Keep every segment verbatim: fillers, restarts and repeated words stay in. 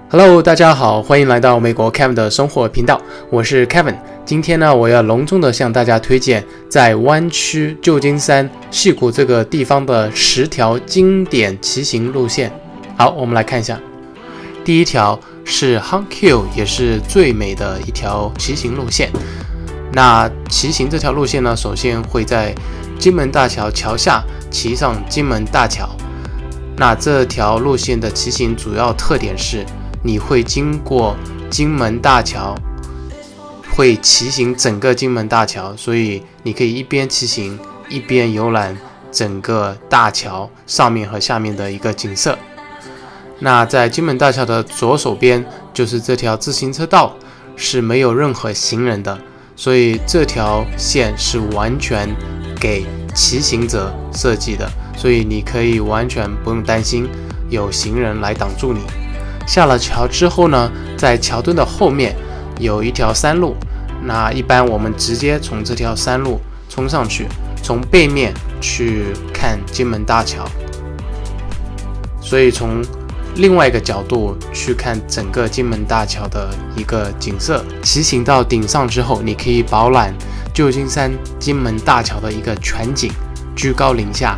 Hello， 大家好，欢迎来到美国 Kevin 的生活频道，我是 Kevin。今天呢，我要隆重的向大家推荐在湾区旧金山矽谷这个地方的十条经典骑行路线。好，我们来看一下。第一条是 Hunk Hill， 也是最美的一条骑行路线。那骑行这条路线呢，首先会在金门大桥桥下骑上金门大桥。那这条路线的骑行主要特点是，你会经过金门大桥，会骑行整个金门大桥，所以你可以一边骑行一边游览整个大桥上面和下面的一个景色。那在金门大桥的左手边就是这条自行车道，是没有任何行人的，所以这条线是完全给骑行者设计的，所以你可以完全不用担心有行人来挡住你。下了桥之后呢，在桥墩的后面有一条山路，那一般我们直接从这条山路冲上去，从背面去看金门大桥，所以从另外一个角度去看整个金门大桥的一个景色。骑行到顶上之后，你可以饱览旧金山金门大桥的一个全景，居高临下。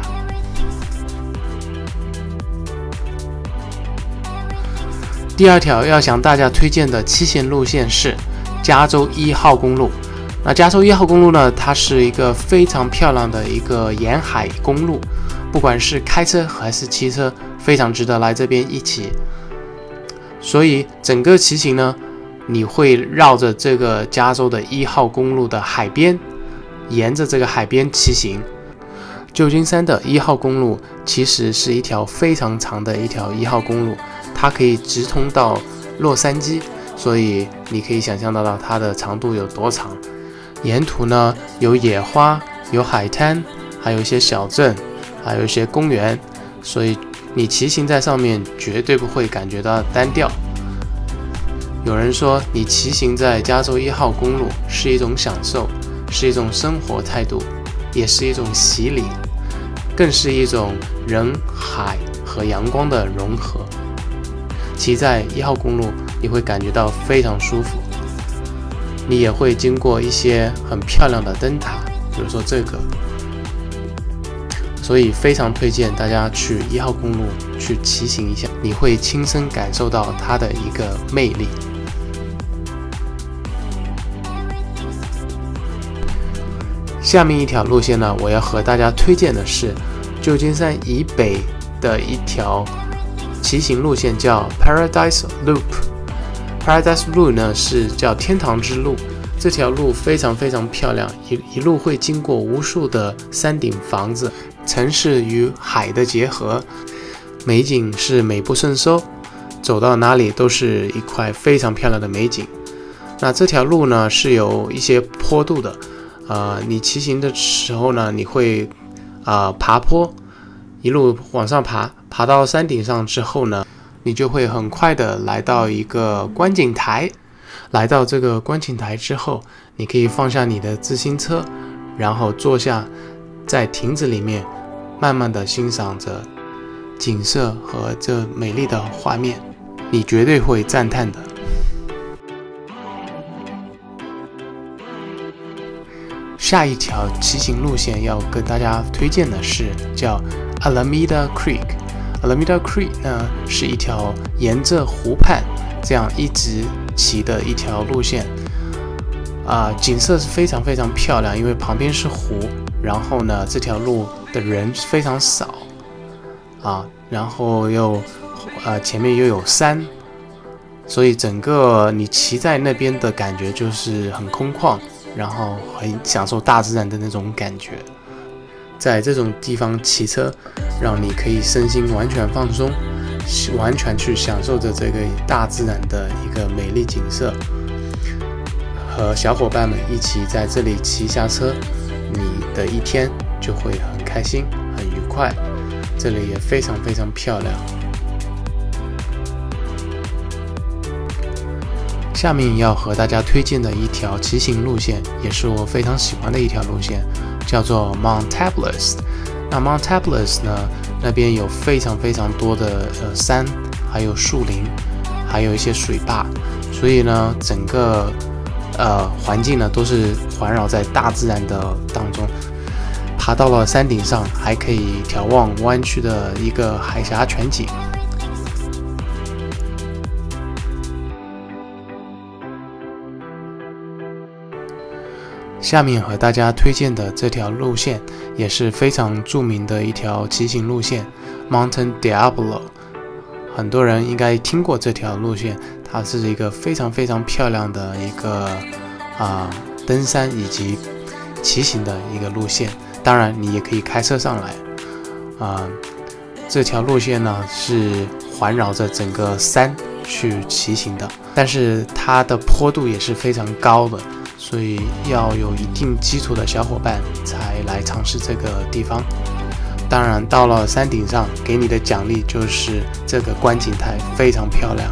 第二条要向大家推荐的骑行路线是加州一号公路。那加州一号公路呢，它是一个非常漂亮的一个沿海公路，不管是开车还是骑车，非常值得来这边一起。所以整个骑行呢，你会绕着这个加州的一号公路的海边，沿着这个海边骑行。旧金山的一号公路其实是一条非常长的一条一号公路，它可以直通到洛杉矶，所以你可以想象得到它的长度有多长。沿途呢有野花，有海滩，还有一些小镇，还有一些公园，所以你骑行在上面绝对不会感觉到单调。有人说，你骑行在加州一号公路是一种享受，是一种生活态度，也是一种洗礼，更是一种人海和阳光的融合。骑在一号公路，你会感觉到非常舒服。你也会经过一些很漂亮的灯塔，比如说这个，所以非常推荐大家去一号公路去骑行一下，你会亲身感受到它的一个魅力。下面一条路线呢，我要和大家推荐的是旧金山以北的一条骑行路线，叫 Paradise Loop。Paradise Loop 呢是叫天堂之路，这条路非常非常漂亮，一一路会经过无数的山顶房子，城市与海的结合，美景是美不胜收，走到哪里都是一块非常漂亮的美景。那这条路呢是有一些坡度的，呃，你骑行的时候呢，你会啊、呃、爬坡，一路往上爬，爬到山顶上之后呢，你就会很快的来到一个观景台。来到这个观景台之后，你可以放下你的自行车，然后坐下，在亭子里面慢慢的欣赏着景色和这美丽的画面，你绝对会赞叹的。下一条骑行路线要跟大家推荐的是叫 Alameda Creek。Alameda Creek 呢是一条沿着湖畔这样一直骑的一条路线，啊、呃，景色是非常非常漂亮，因为旁边是湖，然后呢这条路的人非常少，啊，然后又呃前面又有山，所以整个你骑在那边的感觉就是很空旷，然后很享受大自然的那种感觉。在这种地方骑车，让你可以身心完全放松，完全去享受着这个大自然的一个美丽景色。和小伙伴们一起在这里骑下车，你的一天就会很开心、很愉快。这里也非常非常漂亮。下面要和大家推荐的一条骑行路线，也是我非常喜欢的一条路线，叫做 Mount Tablas。那 Mount Tablas 呢，那边有非常非常多的呃山，还有树林，还还有一些水坝，所以呢，整个呃环境呢都是环绕在大自然的当中。爬到了山顶上，还可以眺望湾区的一个海峡全景。下面和大家推荐的这条路线也是非常著名的一条骑行路线 Monte Diablo， 很多人应该听过这条路线，它是一个非常非常漂亮的一个啊、呃、登山以及骑行的一个路线。当然你也可以开车上来啊、呃、这条路线呢是环绕着整个山去骑行的，但是它的坡度也是非常高的，所以要有一定基础的小伙伴才来尝试这个地方。当然到了山顶上，给你的奖励就是这个观景台非常漂亮。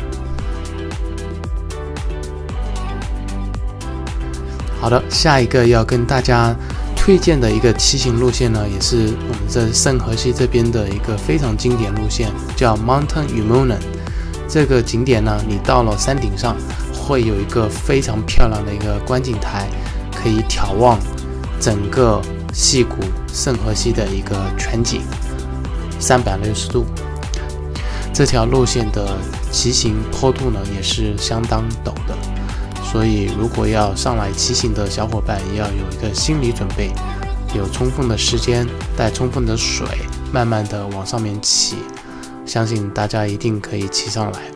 好的，下一个要跟大家推荐的一个骑行路线呢，也是我们这圣荷西这边的一个非常经典路线，叫 Monte Umana。这个景点呢，你到了山顶上会有一个非常漂亮的一个观景台，可以眺望整个溪谷圣荷西的一个全景，三百六十度。这条路线的骑行坡度呢也是相当陡的，所以如果要上来骑行的小伙伴也要有一个心理准备，有充分的时间，带充分的水，慢慢的往上面骑，相信大家一定可以骑上来。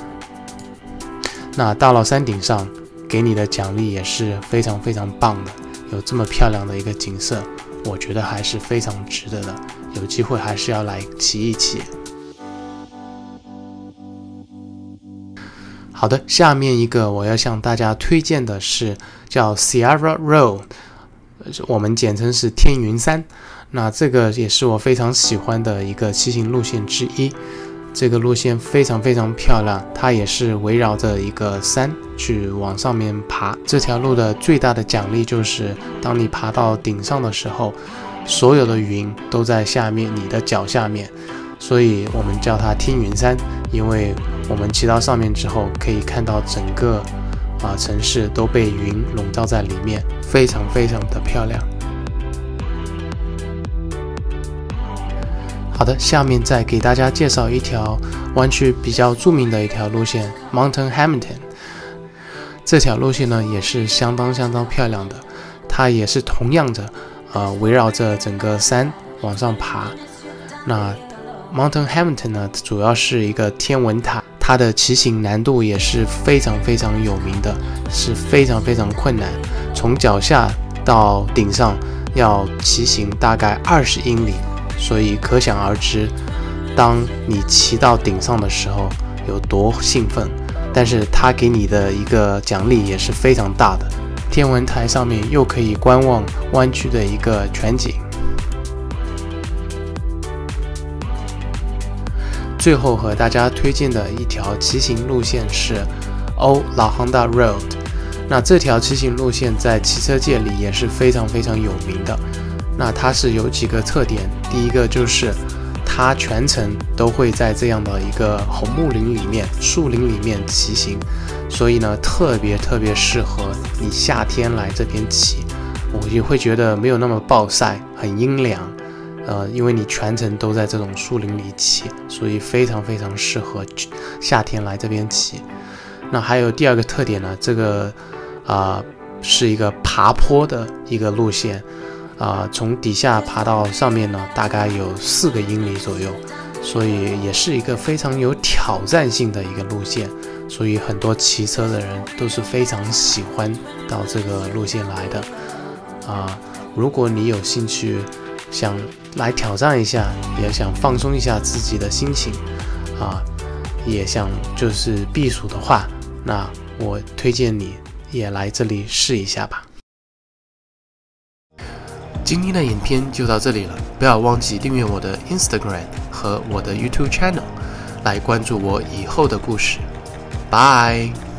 那到了山顶上，给你的奖励也是非常非常棒的，有这么漂亮的一个景色，我觉得还是非常值得的，有机会还是要来骑一骑。好的，下面一个我要向大家推荐的是叫 Sierra Road， 我们简称是天云山。那这个也是我非常喜欢的一个骑行路线之一。这个路线非常非常漂亮，它也是围绕着一个山去往上面爬。这条路的最大的奖励就是，当你爬到顶上的时候，所有的云都在下面，你的脚下面，所以我们叫它天云山，因为我们骑到上面之后，可以看到整个啊城市都被云笼罩在里面，非常非常的漂亮。好的，下面再给大家介绍一条湾区比较著名的一条路线 Mount Hamilton。 这条路线呢也是相当相当漂亮的，它也是同样的呃围绕着整个山往上爬。那 Mount Hamilton 呢主要是一个天文塔，它的骑行难度也是非常非常有名的，是非常非常困难，从脚下到顶上要骑行大概二十英里，所以可想而知，当你骑到顶上的时候有多兴奋。但是它给你的一个奖励也是非常大的，天文台上面又可以观望湾区的一个全景。最后和大家推荐的一条骑行路线是 Old La Honda Road。 那这条骑行路线在骑车界里也是非常非常有名的。那它是有几个特点，第一个就是它全程都会在这样的一个红木林里面、树林里面骑行，所以呢特别特别适合你夏天来这边骑，我也会觉得没有那么暴晒，很阴凉。呃，因为你全程都在这种树林里骑，所以非常非常适合夏天来这边骑。那还有第二个特点呢，这个啊、呃、是一个爬坡的一个路线。啊、呃，从底下爬到上面呢，大概有四个英里左右，所以也是一个非常有挑战性的一个路线，所以很多骑车的人都是非常喜欢到这个路线来的。啊、呃，如果你有兴趣想来挑战一下，也想放松一下自己的心情，啊、呃，也想就是避暑的话，那我推荐你也来这里试一下吧。今天的影片就到这里了，不要忘记订阅我的 Instagram 和我的 YouTube channel， 来关注我以后的故事。拜。